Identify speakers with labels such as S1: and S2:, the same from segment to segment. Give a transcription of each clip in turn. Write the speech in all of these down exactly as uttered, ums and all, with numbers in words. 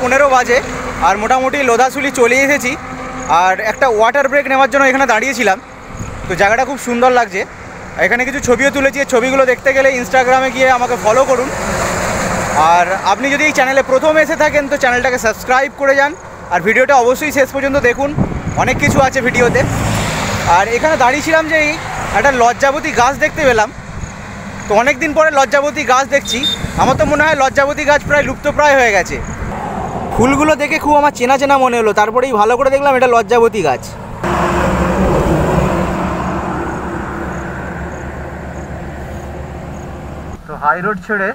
S1: পনেরো বাজে আর মোটামুটি লোধাশুলি চলে এসেছি। আর একটা ওয়াটার ব্রেক নেওয়ার জন্য এখানে দাঁড়িয়েছিলাম। তো জায়গাটা খুব সুন্দর লাগছে। এখানে কিছু ছবিও তুলেছি, ছবিগুলো দেখতে গেলে ইনস্টাগ্রামে গিয়ে আমাকে ফলো করুন। আর আপনি যদি এই চ্যানেলে প্রথম এসে থাকেন তো চ্যানেলটাকে সাবস্ক্রাইব করে যান, আর ভিডিওটা অবশ্যই শেষ পর্যন্ত দেখুন, অনেক কিছু আছে ভিডিওতে। আর এখানে দাঁড়িয়েছিলাম যে একটা লজ্জাবতী গাছ দেখতে পেলাম। তো অনেক দিন পরে লজ্জাবতী গাছ দেখছি। আমার তো মনে হয় লজ্জাবতী গাছ প্রায় লুপ্তপ্রায় হয়ে গেছে। ফুলগুলো দেখে খুব আমার চেনা চেনা মনে হলো, তারপরেই ভালো করে দেখলাম এটা লজ্জাবতী গাছ। তো হাই রোড ছেড়ে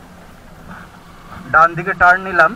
S1: ডান দিকে টার্ন নিলাম।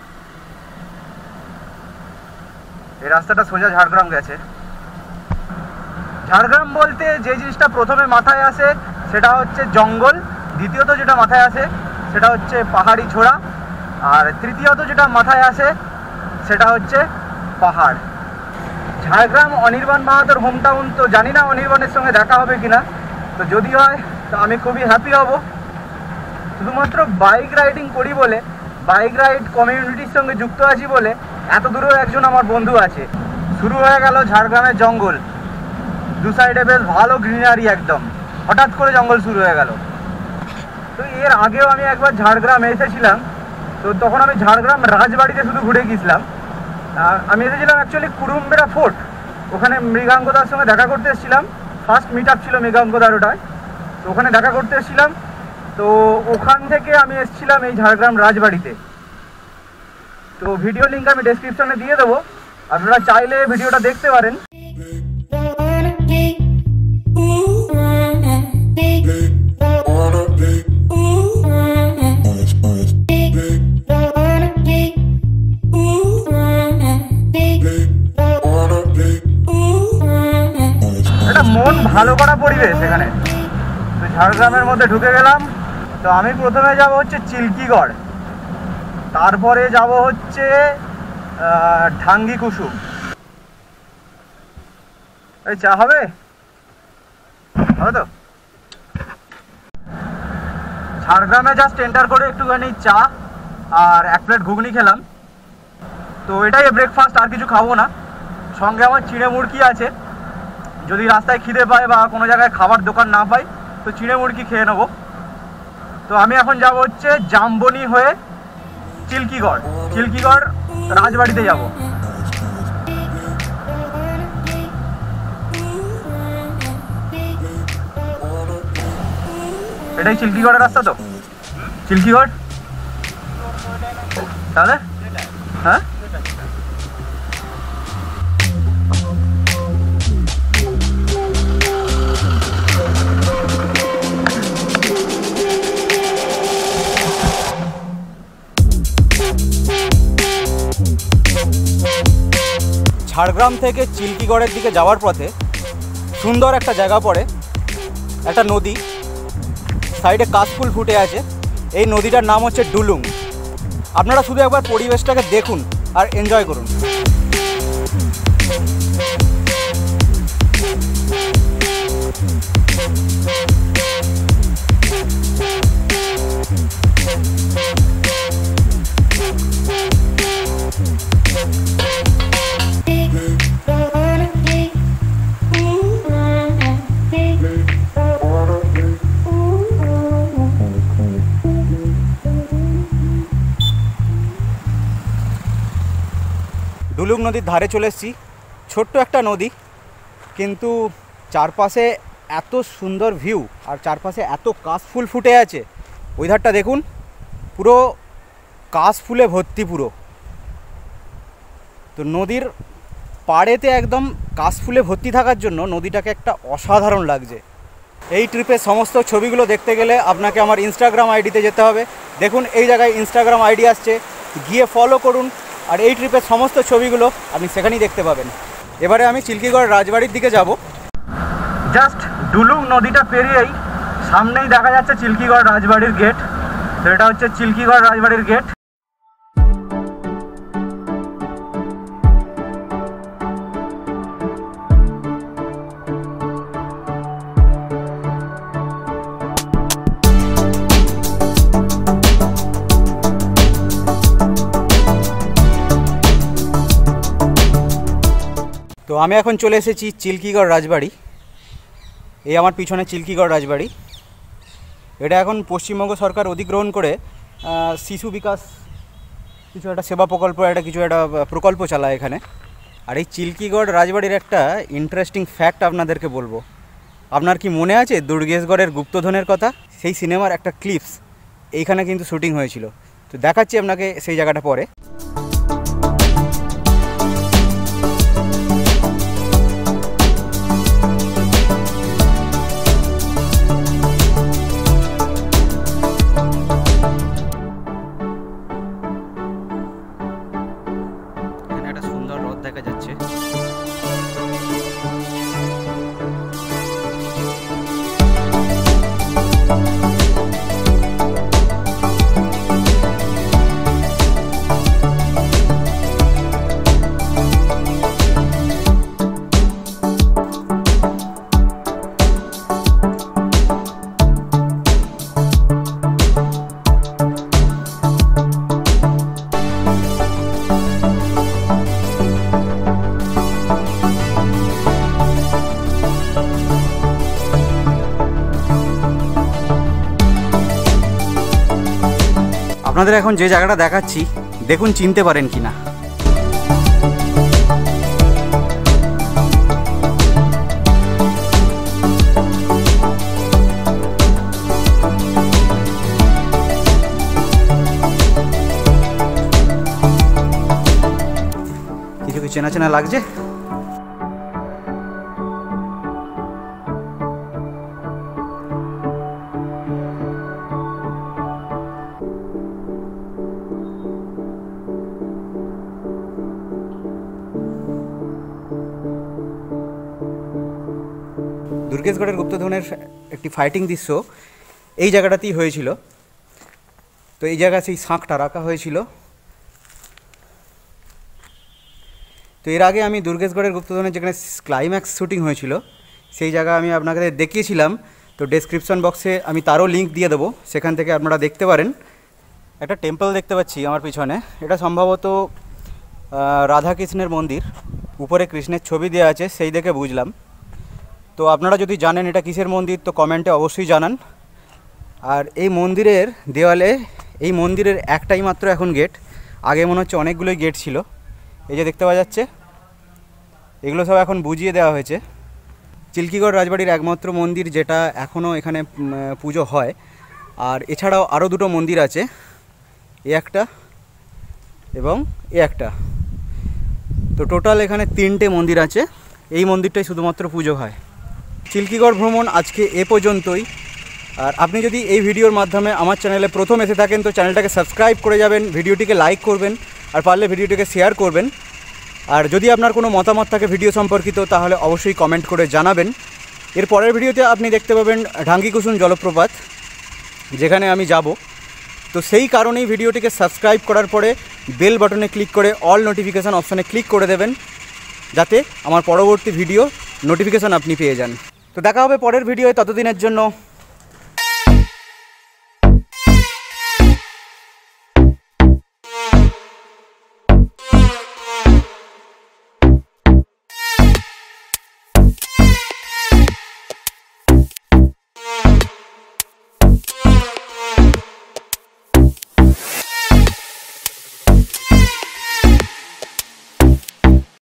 S1: এই রাস্তাটা সোজা ঝাড়গ্রাম গেছে। ঝাড়গ্রাম বলতে যে জিনিসটা প্রথমে মাথায় আসে সেটা হচ্ছে জঙ্গল, দ্বিতীয়ত যেটা মাথায় আসে সেটা হচ্ছে পাহাড়ি ছোড়া, আর তৃতীয়ত যেটা মাথায় আসে সেটা হচ্ছে পাহাড়। ঝাড়গ্রাম অনির্বাণ মাহাতোর হোম টাউন। তো জানি না অনির্বাণের সঙ্গে দেখা হবে কিনা, তো যদি হয় তো আমি খুবই হ্যাপি হব। শুধুমাত্র বাইক রাইডিং করি বলে, বাইক রাইড কমিউনিটির সঙ্গে যুক্ত আছি বলে এত দূরেও একজন আমার বন্ধু আছে। শুরু হয়ে গেল ঝাড়গ্রামের জঙ্গল, দু সাইডে বেশ ভালো গ্রিনারি, একদম হঠাৎ করে জঙ্গল শুরু হয়ে গেল। তো এর আগেও আমি একবার ঝাড়গ্রামে এসেছিলাম, তো তখন আমি ঝাড়গ্রাম রাজবাড়িতে শুধু ঘুরে গিয়েছিলাম। আমি এসেছিলাম অ্যাকচুয়ালি কুরুম্বেরা ফোর্ট, ওখানে মৃগাঙ্কদার সঙ্গে দেখা করতে এসেছিলাম। ফার্স্ট মিট আপ ছিল মৃগাঙ্কদার ওটায়, তো ওখানে দেখা করতে এসেছিলাম। তো ওখান থেকে আমি এসেছিলাম এই ঝাড়গ্রাম রাজবাড়িতে। তো ভিডিও লিঙ্ক আমি ডেসক্রিপশনে দিয়ে দেবো, আপনারা চাইলে ভিডিওটা দেখতে পারেন। একটা মন ভালো করা পরিবেশ এখানে। তো ঝাড়গ্রামের মধ্যে ঢুকে গেলাম। তো আমি প্রথমে যাব হচ্ছে চিল্কিগড়, তারপরে যাব হচ্ছে ঢাঙ্গি কুসুম। এই চা হবে হবে তো? ঝাড়গ্রামে জাস্ট এন্টার করে একটুখানি চা আর এক প্লেট ঘুগনি খেলাম। তো এটাই ব্রেকফাস্ট, আর কিছু খাবো না। সঙ্গে আমার চিড়ে মুড়কি আছে, যদি রাস্তায় খিদে পায় বা কোনো জায়গায় খাবার দোকান না পাই তো চিড়ে মুড়কি খেয়ে নেবো। তো আমি এখন যাব হচ্ছে জামবনি হয়ে চিল্কিগড়, চিল্কিগড় রাজবাড়িতে যাব। এটাই চিল্কিগড়ের রাস্তা তো? চিল্কিগড় তাহলে হ্যাঁ। ঝাড়গ্রাম থেকে চিল্কিগড়ের দিকে যাওয়ার পথে সুন্দর একটা জায়গা পড়ে, একটা নদী, সাইডে কাশফুল ফুটে আছে। এই নদীটার নাম হচ্ছে ডুলুং। আপনারা শুধু একবার পরিবেশটাকে দেখুন আর এনজয় করুন। ডুলুং নদীর ধারে চলে এসেছি। ছোট্ট একটা নদী, কিন্তু চারপাশে এত সুন্দর ভিউ আর চারপাশে এত কাশফুল ফুটে আছে। ওই ধারটা দেখুন, পুরো কাশফুলে ভর্তি পুরো। তো নদীর পাড়েতে একদম কাশফুলে ভর্তি থাকার জন্য নদীটাকে একটা অসাধারণ লাগছে। এই ট্রিপের সমস্ত ছবিগুলো দেখতে গেলে আপনাকে আমার ইনস্টাগ্রাম আইডিতে যেতে হবে। দেখুন এই জায়গায় ইনস্টাগ্রাম আইডি আসছে, গিয়ে ফলো করুন, আর এই ট্রিপের সমস্ত ছবিগুলো আপনি সেখানেই দেখতে পাবেন। এবারে আমি চিল্কিগড় রাজবাড়ির দিকে যাব। জাস্ট ডুলুং নদীটা পেরিয়েই সামনেই দেখা যাচ্ছে চিল্কিগড় রাজবাড়ির গেট। তো এটা হচ্ছে চিল্কিগড় রাজবাড়ির গেট। তো আমি এখন চলে এসেছি চিল্কিগড় রাজবাড়ি। এই আমার পিছনে চিল্কিগড় রাজবাড়ি। এটা এখন পশ্চিমবঙ্গ সরকার অধিগ্রহণ করে শিশু বিকাশ কিছু একটা সেবা প্রকল্প একটা কিছু একটা প্রকল্প চালায় এখানে। আর এই চিল্কিগড় রাজবাড়ির একটা ইন্টারেস্টিং ফ্যাক্ট আপনাদেরকে বলবো। আপনার কি মনে আছে দুর্গেশগড়ের গুপ্তধনের কথা? সেই সিনেমার একটা ক্লিপস এইখানে কিন্তু শ্যুটিং হয়েছিল। তো দেখাচ্ছি আপনাকে সেই জায়গাটা পরে। এখানে একটা সুন্দর হ্রদ দেখা যাচ্ছে। আপনাদের এখন যে জায়গাটা দেখাচ্ছি দেখুন চিনতে পারেন কিনা। কিছু কি চেনা চেনা লাগছে? দুর্গেশগড়ের গুপ্তধনের একটি ফাইটিং দৃশ্য এই জায়গাটাতেই হয়েছিল। তো এই জায়গায় সেই শাঁখটা রাখা হয়েছিল। তো এর আগে আমি দুর্গেশগড়ের গুপ্তধনের যেখানে ক্লাইম্যাক্স শ্যুটিং হয়েছিল সেই জায়গা আমি আপনাকে দেখিয়েছিলাম। তো ডেসক্রিপশন বক্সে আমি তারও লিঙ্ক দিয়ে দেবো, সেখান থেকে আপনারা দেখতে পারেন। একটা টেম্পল দেখতে পাচ্ছি আমার পিছনে। এটা সম্ভবত রাধাকৃষ্ণের মন্দির। উপরে কৃষ্ণের ছবি দেওয়া আছে, সেই দেখে বুঝলাম। তো আপনারা যদি জানেন এটা কিসের মন্দির তো কমেন্টে অবশ্যই জানান। আর এই মন্দিরের দেওয়ালে এই মন্দিরের একটাই মাত্র এখন গেট। আগে মনে হচ্ছে অনেকগুলোই গেট ছিল। এই যে দেখতে পাওয়া যাচ্ছে, এগুলো সব এখন বুঝিয়ে দেওয়া হয়েছে। চিল্কিগড় রাজবাড়ির একমাত্র মন্দির যেটা এখনও এখানে পুজো হয়। আর এছাড়াও আরও দুটো মন্দির আছে, এ একটা এবং এ একটা। তো টোটাল এখানে তিনটে মন্দির আছে। এই মন্দিরটাই শুধুমাত্র পুজো হয়। চিল্কিগড় ভ্রমণ আজকে এ পর্যন্তই। আর আপনি যদি এই ভিডিওর মাধ্যমে আমার চ্যানেলে প্রথম এসে থাকেন তো চ্যানেলটাকে সাবস্ক্রাইব করে যাবেন, ভিডিওটিকে লাইক করবেন, আর পারলে ভিডিওটিকে শেয়ার করবেন। আর যদি আপনার কোনো মতামত থাকে ভিডিও সম্পর্কিত তাহলে অবশ্যই কমেন্ট করে জানাবেন। এর পরের ভিডিওতে আপনি দেখতে পাবেন ঢাঙ্গিকুসুম জলপ্রপাত, যেখানে আমি যাব। তো সেই কারণেই ভিডিওটিকে সাবস্ক্রাইব করার পরে বেল বাটনে ক্লিক করে অল নোটিফিকেশান অপশানে ক্লিক করে দেবেন, যাতে আমার পরবর্তী ভিডিও নোটিফিকেশান আপনি পেয়ে যান। তো দেখা হবে পরের ভিডিওয়, ততদিনের জন্য